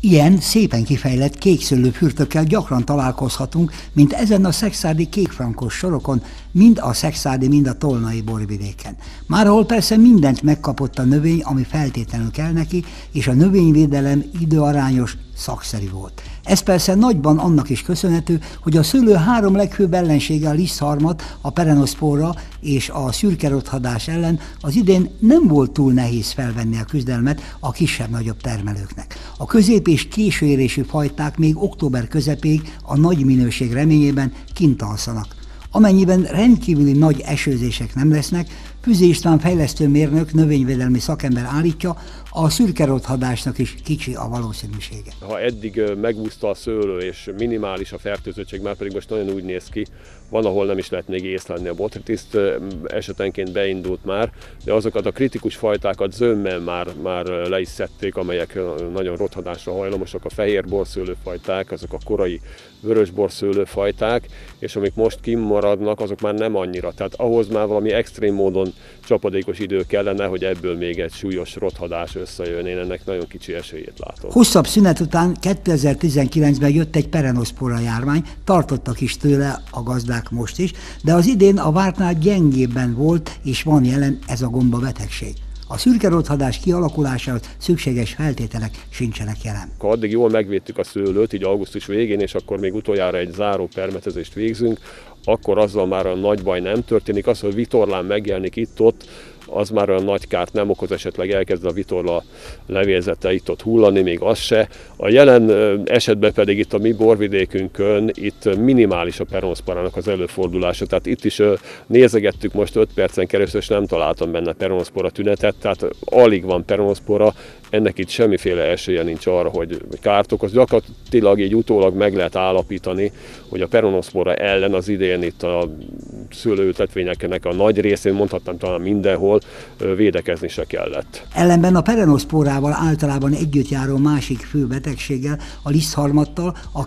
Ilyen szépen kifejlett kékszőlő fürtökkel gyakran találkozhatunk, mint ezen a szekszárdi kékfrankos sorokon, mind a szekszárdi, mind a tolnai borvidéken. Márahol persze mindent megkapott a növény, ami feltétlenül kell neki, és a növényvédelem időarányos, szakszerű volt. Ez persze nagyban annak is köszönhető, hogy a szőlő három legfőbb ellensége a lisztharmat, a peronoszpora és a szürkerothadás ellen az idén nem volt túl nehéz felvenni a küzdelmet a kisebb-nagyobb termelőknek. A közép- és későérésű fajták még október közepéig a nagy minőség reményében kint alszanak. Amennyiben rendkívüli nagy esőzések nem lesznek, Füze István fejlesztőmérnök, növényvédelmi szakember állítja, a szürkerothadásnak is kicsi a valószínűsége. Ha eddig megúszta a szőlő és minimális a fertőzöttség, már pedig most nagyon úgy néz ki, van, ahol nem is lehet még észlelni a botritiszt, esetenként beindult már, de azokat a kritikus fajtákat zömmel már le is szedték, amelyek nagyon rothadásra hajlamosak, a fehér borszőlőfajták, azok a korai vörösborszőlőfajták, és amik most kimaradnak, azok már nem annyira. Tehát ahhoz már valami extrém módon csapadékos idő kellene, hogy ebből még egy súlyos rothadás összejön. Én ennek nagyon kicsi esélyét látom. Hosszabb szünet után 2019-ben jött egy peronoszpora járvány, tartottak is tőle a gazdák most is, de az idén a vártnál gyengébben volt és van jelen ez a gomba betegség. A szürkerothadás kialakulásához szükséges feltételek sincsenek jelen. Ha addig jól megvédtük a szőlőt, így augusztus végén, és akkor még utoljára egy záró permetezést végzünk, akkor azzal már a nagy baj nem történik. Az, hogy vitorlán megjelenik itt-ott, az már olyan nagy kárt nem okoz, esetleg elkezd a vitorla levélzete itt-ott hullani, még az se. A jelen esetben pedig itt a mi borvidékünkön itt minimális a peronoszporának az előfordulása. Tehát itt is nézegettük most 5 percen keresztül, és nem találtam benne peronoszpora tünetet, tehát alig van peronoszpora, ennek itt semmiféle esélye nincs arra, hogy kárt okoz. Gyakorlatilag így utólag meg lehet állapítani, hogy a peronoszpora ellen az idén itt a szőlőültetvényeknek a nagy részén, mondhatnám talán mindenhol, védekezni se kellett. Ellenben a peronoszporával általában együtt járó másik fő betegséggel, a lisztharmattal a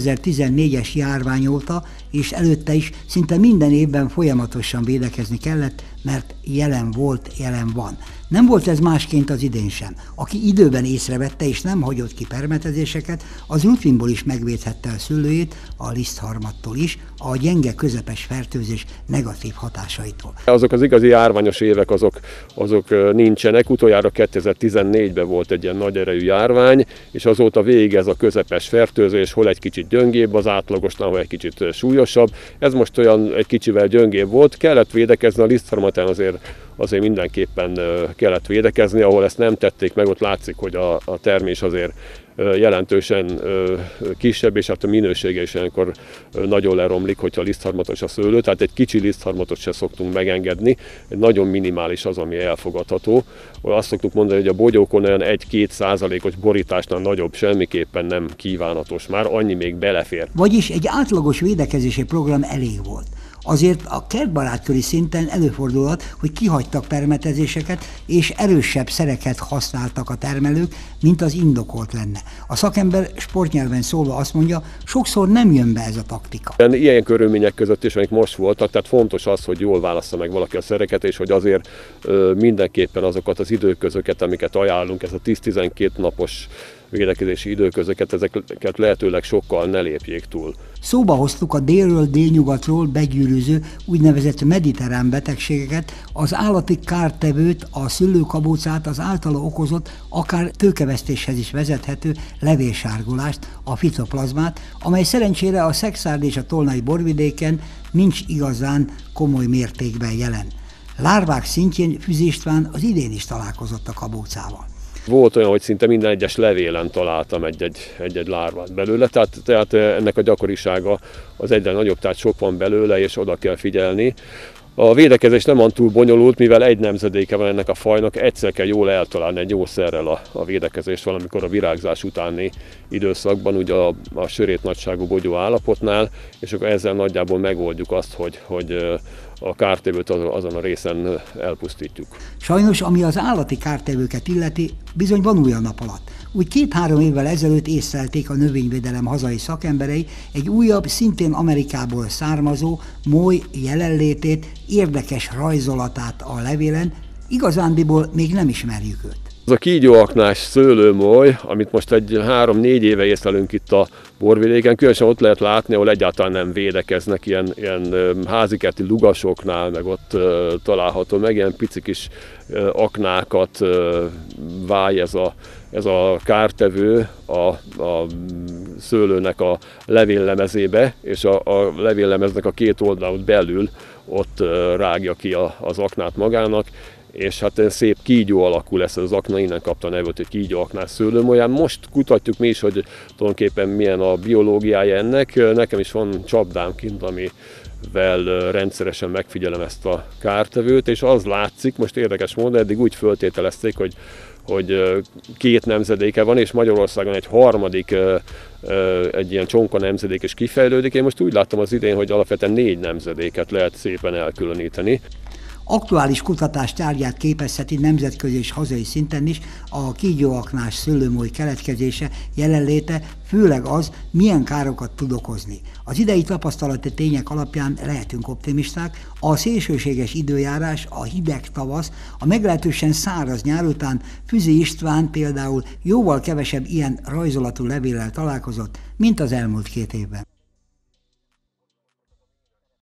2014-es járvány óta és előtte is szinte minden évben folyamatosan védekezni kellett, mert jelen volt, jelen van. Nem volt ez másként az idén sem. Aki időben észrevette és nem hagyott ki permetezéseket, az rutinból is megvédhette a szőlőjét, a lisztharmattól is, a gyenge közepes fertőzés negatív hatásaitól. Azok az igazi járványos évek, azok nincsenek. Utoljára 2014-ben volt egy ilyen nagy erejű járvány, és azóta végig ez a közepes fertőzés, hol egy kicsit gyöngébb az átlagosnál, hol egy kicsit súlyosabb. Ez most olyan egy kicsivel gyöngébb volt, kellett védekezni, a lisztharmatán azért mindenképpen kellett védekezni, ahol ezt nem tették meg, ott látszik, hogy a termés azért jelentősen kisebb, és hát a minősége is ilyenkor nagyon leromlik, hogyha lisztharmatos a szőlő, tehát egy kicsi lisztharmatot se szoktunk megengedni, nagyon minimális az, ami elfogadható. Azt szoktuk mondani, hogy a bogyókon olyan 1-2%-os borításnál nagyobb semmiképpen nem kívánatos, már annyi még belefér. Vagyis egy átlagos védekezési program elég volt. Azért a kertbarátköri szinten előfordulhat, hogy kihagytak permetezéseket és erősebb szereket használtak a termelők, mint az indokolt lenne. A szakember sportnyelven szólva azt mondja, sokszor nem jön be ez a taktika. Ilyen körülmények között is, amik most voltak, tehát fontos az, hogy jól válassza meg valaki a szereket, és hogy azért mindenképpen azokat az időközöket, amiket ajánlunk, ez a 10-12 napos védekezési időközöket, ezeket lehetőleg sokkal ne lépjék túl. Szóba hoztuk a délről, délnyugatról begyűrűző úgynevezett mediterrán betegségeket, az állati kártevőt, a szőlőkabócát, az általa okozott, akár tőkevesztéshez is vezethető levélsárgulást, a fitoplazmát, amely szerencsére a szekszárdi és a tolnai borvidéken nincs igazán komoly mértékben jelen. Lárvák szintjén Füze István az idén is találkozott a kabócával. Volt olyan, hogy szinte minden egyes levélen találtam egy lárvát belőle, tehát ennek a gyakorisága az egyre nagyobb, tehát sok van belőle, és oda kell figyelni. A védekezés nem van túl bonyolult, mivel egy nemzedéke van ennek a fajnak, egyszer kell jól eltalálni egy jószerrel a védekezést valamikor a virágzás utáni időszakban, ugye a sörét nagyságú bogyó állapotnál, és akkor ezzel nagyjából megoldjuk azt, hogy a kártevőt azon a részen elpusztítjuk. Sajnos, ami az állati kártevőket illeti, bizony van új a nap alatt. Úgy 2-3 évvel ezelőtt észlelték a növényvédelem hazai szakemberei egy újabb, szintén Amerikából származó moly jelenlétét, érdekes rajzolatát a levélen, igazándiból még nem ismerjük őt. Az a kígyóaknás szőlőmoly, amit most egy 3-4 éve észlelünk itt a borvidéken, különösen ott lehet látni, ahol egyáltalán nem védekeznek, ilyen házikerti lugasoknál, meg ott található meg, ilyen pici kis aknákat váj ez a kártevő a szőlőnek a levéllemezébe, és a levéllemeznek a két oldalon belül ott rágja ki az aknát magának, és hát szép kígyó alakú lesz az akna, innen kapta a nevet, hogy kígyóaknás szőlőmolyán. Most kutatjuk mi is, hogy tulajdonképpen milyen a biológiája ennek. Nekem is van csapdám kint, amivel rendszeresen megfigyelem ezt a kártevőt, és az látszik, most érdekes módon, eddig úgy föltételezték, hogy 2 nemzedéke van, és Magyarországon egy harmadik, egy ilyen csonka nemzedék is kifejlődik. Én most úgy láttam az idén, hogy alapvetően 4 nemzedéket lehet szépen elkülöníteni. Aktuális kutatás tárgyát képezheti nemzetközi és hazai szinten is a kígyóaknás szőlőmoly keletkezése, jelenléte, főleg az, milyen károkat tud okozni. Az idei tapasztalati tények alapján lehetünk optimisták, a szélsőséges időjárás, a hideg tavasz, a meglehetősen száraz nyár után Füzi István például jóval kevesebb ilyen rajzolatú levéllel találkozott, mint az elmúlt 2 évben.